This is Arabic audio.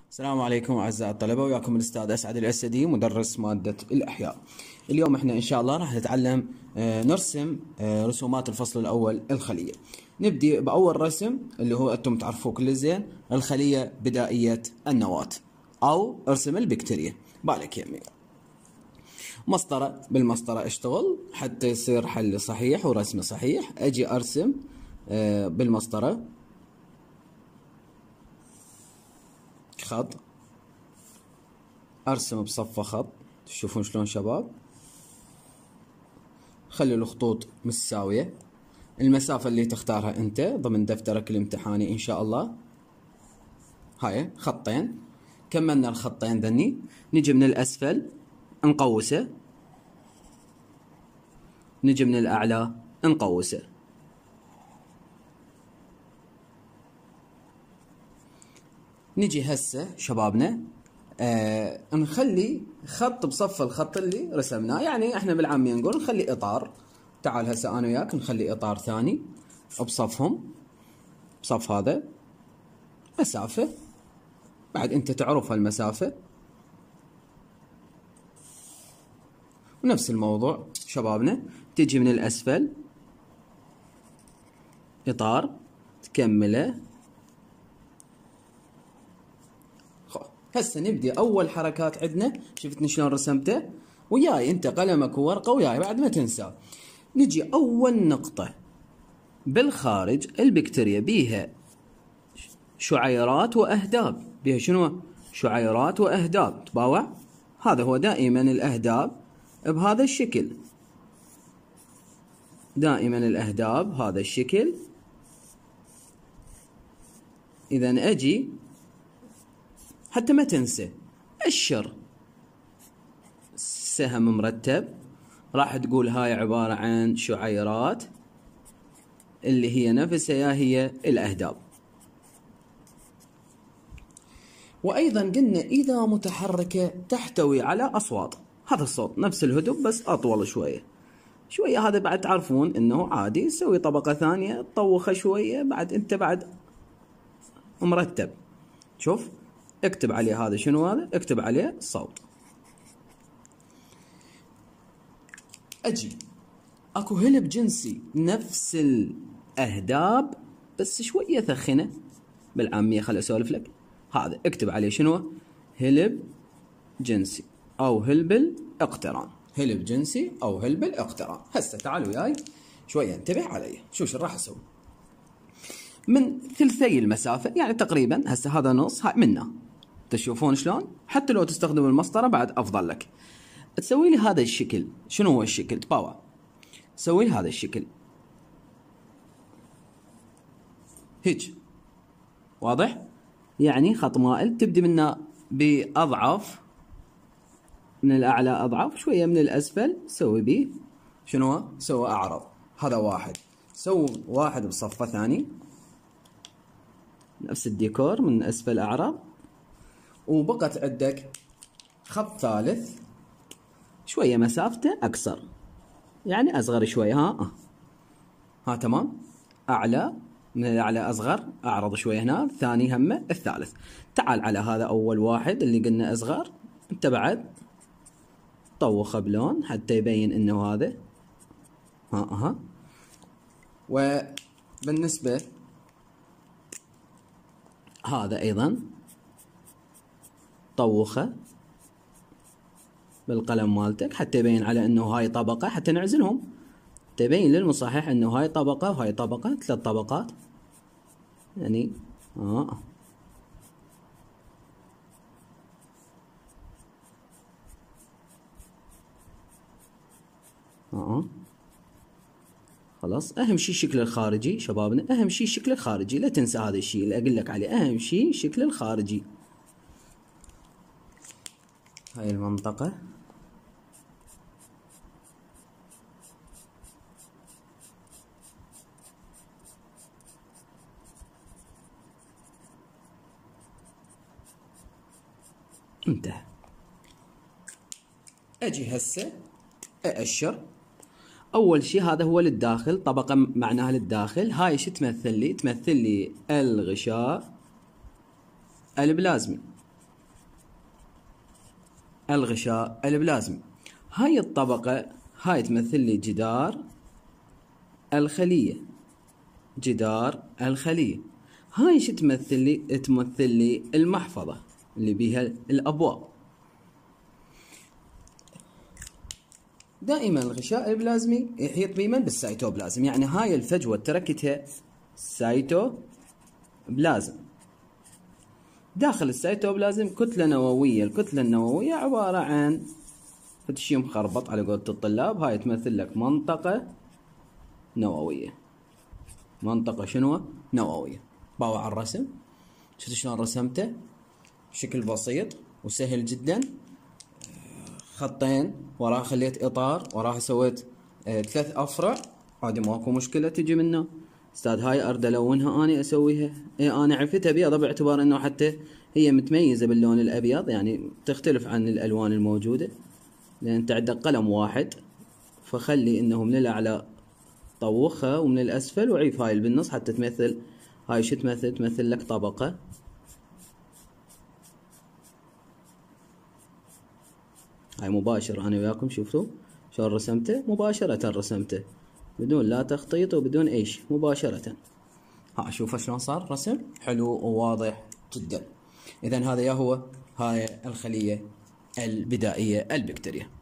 السلام عليكم أعزائي الطلبة، وياكم الأستاذ أسعد الأسدي مدرس مادة الأحياء. اليوم احنا إن شاء الله راح نتعلم نرسم رسومات الفصل الأول الخلية. نبدي بأول رسم اللي هو أنتم تعرفوه كل زين، الخلية بدائية النواة أو ارسم البكتيريا. بالك يمي مسطرة، بالمسطرة اشتغل حتى يصير حل صحيح ورسم صحيح. أجي أرسم بالمسطرة خط، ارسم بصفه خط. تشوفون شلون شباب؟ خلي الخطوط متساويه. المسافه اللي تختارها انت ضمن دفترك الامتحاني ان شاء الله. هاي خطين، كملنا الخطين ذني. نجي من الاسفل نقوسه، نجي من الاعلى نقوسه. نجي هسه شبابنا نخلي خط بصف الخط اللي رسمناه، يعني احنا بالعامية نقول نخلي اطار. تعال هسه انا وياك نخلي اطار ثاني بصفهم، بصف هذا مسافة. بعد انت تعرف هالمسافة. ونفس الموضوع شبابنا، تجي من الاسفل اطار تكمله. هسه نبدي اول حركات عندنا. شفتني شلون رسمته؟ وياي انت قلمك وورقه وياي بعد ما تنسى. نجي اول نقطه بالخارج، البكتيريا بيها شعيرات واهداب. بيها شنو؟ شعيرات واهداب. تباوع؟ هذا هو دائما الاهداب بهذا الشكل، دائما الاهداب هذا الشكل. اذا اجي حتى ما تنسى اشر سهم مرتب، راح تقول هاي عبارة عن شعيرات اللي هي نفسها هي الأهداب. وأيضا قلنا إذا متحركة تحتوي على أصوات. هذا الصوت نفس الهدوء بس أطول شوية شوية. هذا بعد تعرفون إنه عادي. سوي طبقة ثانية طوخة شوية، بعد أنت بعد مرتب. شوف اكتب عليه هذا شنو، هذا اكتب عليه صوت. اجي اكو هلب جنسي نفس الاهداب بس شويه ثخنه بالعاميه. خل اسولف لك. هذا اكتب عليه شنو؟ هلب جنسي او هلب الاقتران. هلب جنسي او هلب الاقتران. هسه تعالوا وياي شويه انتبه علي. شوف راح اسوي. من ثلثي المسافه يعني تقريبا. هسه هذا نص، هاي منه. تشوفون شلون؟ حتى لو تستخدم المسطره بعد افضل لك. تسوي لي هذا الشكل. شنو هو الشكل؟ تباوع سوي لي هذا الشكل هيج. واضح؟ يعني خط مائل تبدي منه باضعف، من الاعلى اضعف شويه، من الاسفل سوي بيه شنو؟ سوي اعرض. هذا واحد. سوي واحد بصفه ثاني نفس الديكور من اسفل اعرض. وبقت عندك خط ثالث شويه مسافته اقصر، يعني اصغر شويه. ها تمام. اعلى، من الاعلى اصغر، اعرض شويه هنا. الثاني همه الثالث. تعال على هذا اول واحد اللي قلنا اصغر، انت بعد طوخه بلون حتى يبين انه هذا. ها وبالنسبه هذا ايضا طوخه بالقلم مالتك حتى يبين على انه هاي طبقة، حتى نعزلهم تبين للمصحح انه هاي طبقة وهاي طبقة، 3 طبقات يعني. خلاص. اهم شيء الشكل الخارجي شبابنا، اهم شيء الشكل الخارجي. لا تنسى هذا الشيء اللي اقول لك عليه، اهم شيء الشكل الخارجي. هاي المنطقة انتهى. اجي هسه ااشر. اول شيء هذا هو للداخل، طبقة معناها للداخل. هاي شو تمثل لي؟ تمثل لي الغشاء البلازمي. الغشاء البلازمي. هاي الطبقة هاي تمثل لي جدار الخلية، جدار الخلية. هاي شو تمثل لي؟ تمثل لي المحفظة اللي بيها الأبواب. دائما الغشاء البلازمي يحيط بمن؟ بالسيتوبلازم. يعني هاي الفجوة تركتها سيتوبلازم. داخل السيتوبلازم كتلة نووية، الكتلة النووية عبارة عن شيء مخربط على قولة الطلاب. هاي تمثل لك منطقة نووية. منطقة شنو؟ نووية. باوع على الرسم، شفت شلون رسمته بشكل بسيط وسهل جدا. خطين، وراها خليت اطار، وراها سويت 3 افرع. عادي ماكو مشكلة تجي منه. استاذ هاي اريد الونها اني اسويها. انا عرفتها ابيض باعتبار انه حتى هي متميزة باللون الابيض، يعني تختلف عن الالوان الموجودة، لان انت عندك قلم واحد. فخلي انه من الاعلى طوخها ومن الاسفل وعيف هاي بالنص حتى تمثل. هاي شو تمثل؟ تمثل لك طبقة. هاي مباشر انا وياكم شفتوا شلون رسمته؟ مباشرة رسمته بدون لا تخطيط وبدون اي شيء، مباشرة. شوفوا شلون صار رسم حلو وواضح جدا. اذا هذا هو هاي الخلية البدائية البكتيريا.